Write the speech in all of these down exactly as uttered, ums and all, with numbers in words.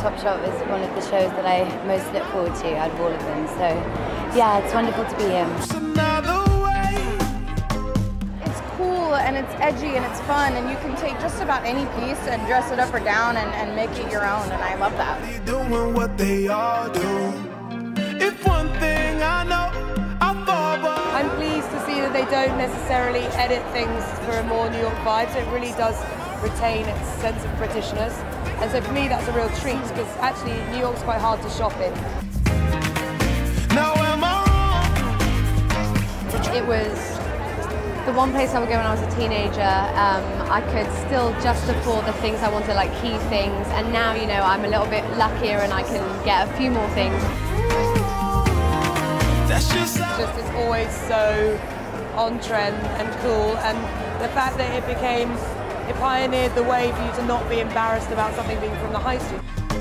Topshop is one of the shows that I most look forward to out of all of them. So yeah, it's wonderful to be here. It's cool and it's edgy and it's fun, and you can take just about any piece and dress it up or down and, and make it your own, and I love that. Doing what they all do. If one thing I know, I'm pleased to see that they don't necessarily edit things for a more New York vibe, so it really does retain its sense of Britishness. And so for me that's a real treat, because actually New York's quite hard to shop in. Now am I wrong? It was the one place I would go when I was a teenager. Um, I could still just afford the things I wanted, like key things, and now, you know, I'm a little bit luckier and I can get a few more things. That's just, Just it's always so on trend and cool, and the fact that it became, it pioneered the way for you to not be embarrassed about something being from the high street.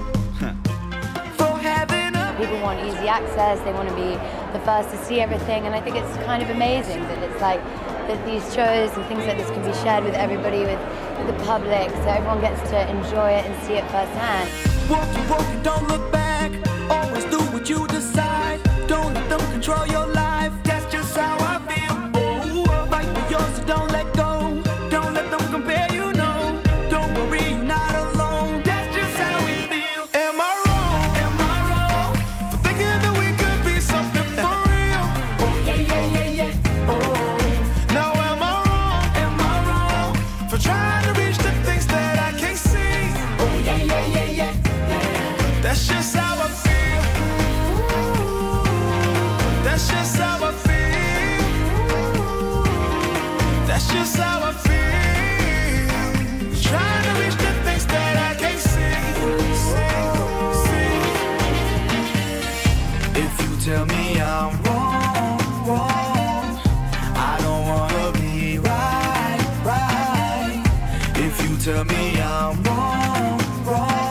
People want easy access, they want to be the first to see everything, and I think it's kind of amazing that it's like that these shows and things like this can be shared with everybody, with, with the public, so everyone gets to enjoy it and see it firsthand. walk, walk, don't look back. Always do what you decide. Don't let them control your life. That's just how I feel. Oh, fight for yours, so don't let go. Don't let them compare, you know. Don't worry, you're not alone. That's just how we feel. Am I wrong? Am I wrong for thinking that we could be something for real? Oh yeah, yeah, yeah, yeah. Oh, now am I wrong? Am I wrong for trying to reach the things that I can't see? Oh yeah, yeah, yeah, yeah. That's just how I feel. That's just how I feel. That's just how I feel. Trying to reach the things that I can't see. See, see. If you tell me I'm wrong, wrong, I don't wanna be right, right. If you tell me I'm wrong, wrong,